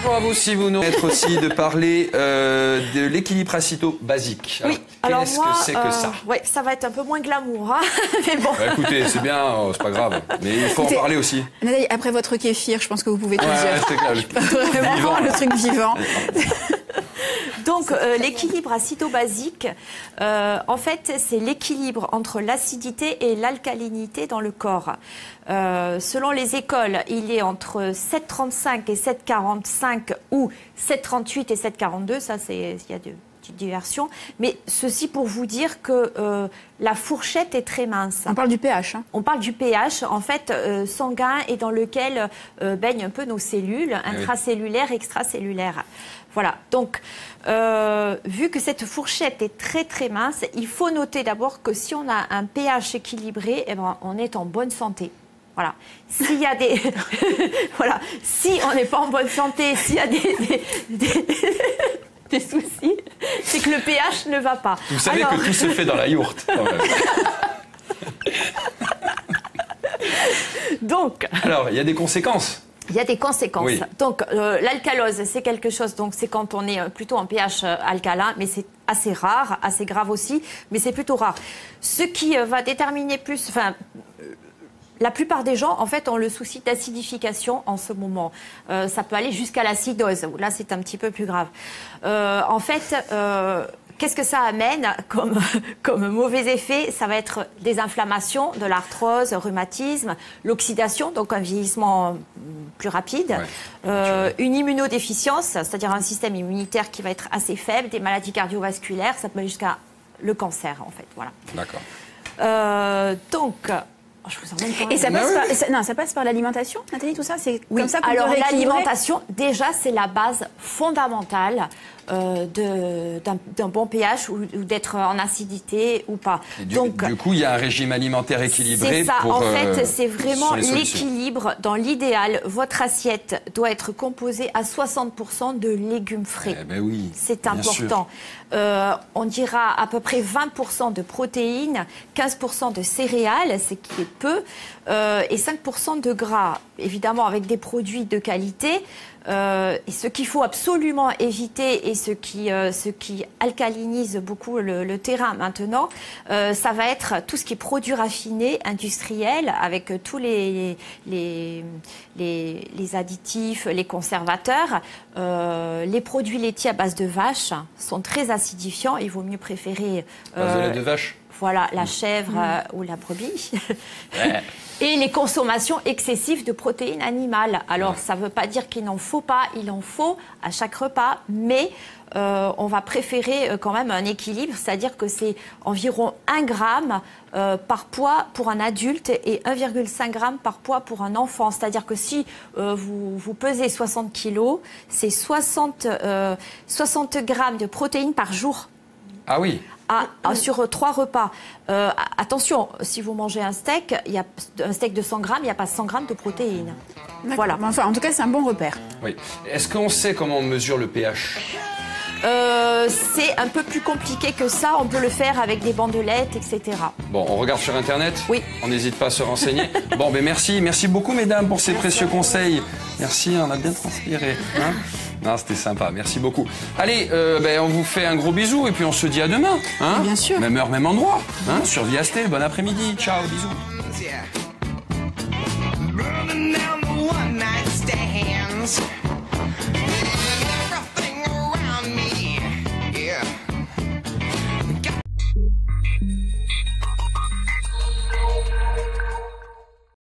bonjour à vous. Si vous nous permettez aussi de parler de l'équilibre acéto-basique. Oui, alors qu'est-ce moi, que c'est que ça? Ouais, ça va être un peu moins glamour, hein, mais bon. Bah, écoutez, c'est bien, c'est pas grave. Mais il faut en parler aussi. Nathalie, après votre kéfir, je pense que vous pouvez tout dire. C'est clair. Vraiment Vivant, le truc vivant. Donc, l'équilibre acido-basique, en fait, c'est l'équilibre entre l'acidité et l'alcalinité dans le corps. Selon les écoles, il est entre 7,35 et 7,45 ou 7,38 et 7,42. Ça, il y a de petites diversions. Mais ceci pour vous dire que la fourchette est très mince. On parle du pH. Hein. On parle du pH, en fait, sanguin et dans lequel baignent un peu nos cellules, intracellulaires, extracellulaires. Voilà, donc, vu que cette fourchette est très très mince, il faut noter d'abord que si on a un pH équilibré, eh ben, on est en bonne santé. Voilà. S'il y a des... voilà. Si on n'est pas en bonne santé, s'il y a des soucis, c'est que le pH ne va pas. Vous savez que tout se fait dans la yourte. Donc... Alors, il y a des conséquences. Il y a des conséquences. Oui. Donc, l'alcalose, c'est quelque chose, donc c'est quand on est plutôt en pH alcalin, mais c'est assez rare, assez grave aussi, mais c'est plutôt rare. Ce qui va déterminer plus, enfin, la plupart des gens, en fait, ont le souci d'acidification en ce moment. Ça peut aller jusqu'à l'acidose, où là, c'est un petit peu plus grave. En fait... qu'est-ce que ça amène comme mauvais effet? Ça va être des inflammations, de l'arthrose, rhumatisme, l'oxydation, donc un vieillissement plus rapide, une immunodéficience, c'est-à-dire un système immunitaire qui va être assez faible, des maladies cardiovasculaires, ça peut aller jusqu'à le cancer, en fait. Voilà. D'accord. Donc... je vous emmène quand même. Et ça passe par l'alimentation, Nathalie, tout ça? C'est oui. Comme ça qu'on Alors, peut rééquilibrer. l'alimentation, déjà, c'est la base fondamentale d'un bon pH ou d'être en acidité ou pas. Donc, du coup, il y a un régime alimentaire équilibré. C'est ça. Pour, en fait, c'est vraiment l'équilibre. dans l'idéal. Votre assiette doit être composée à 60% de légumes frais. Eh ben oui, c'est important. On dira à peu près 20% de protéines, 15% de céréales, ce qui est peu, et 5% de gras. Évidemment, avec des produits de qualité. Et ce qu'il faut absolument éviter et ce qui alcalinise beaucoup le terrain maintenant, ça va être tout ce qui est produits raffinés, industriels, avec tous les additifs, les conservateurs. Les produits laitiers à base de vache sont très acidifiants. Il vaut mieux préférer... base de lait de vache. Voilà, la chèvre ou la brebis. Et les consommations excessives de protéines animales. Alors, ça ne veut pas dire qu'il n'en faut pas, il en faut à chaque repas, mais on va préférer quand même un équilibre, c'est-à-dire que c'est environ 1 gramme par poids pour un adulte et 1,5 g par poids pour un enfant. C'est-à-dire que si vous pesez 60 kilos, c'est 60 grammes de protéines par jour. Ah oui. Sur 3 repas. Attention, si vous mangez un steak de 100 grammes, il n'y a pas 100 grammes de protéines. Voilà. Enfin, en tout cas, c'est un bon repère. Oui. Est-ce qu'on sait comment on mesure le pH? C'est un peu plus compliqué que ça. On peut le faire avec des bandelettes, etc. Bon, on regarde sur Internet? Oui. On n'hésite pas à se renseigner. Bon, ben merci. Merci beaucoup, mesdames, pour ces précieux conseils. Merci, on a bien transpiré. Hein? Non, c'était sympa. Merci beaucoup. Allez, on vous fait un gros bisou et puis on se dit à demain. Hein? Bien sûr. Même heure, même endroit. Hein? Sur Viasté. Bon après-midi. Ciao, bisous. Running down the one-night stands.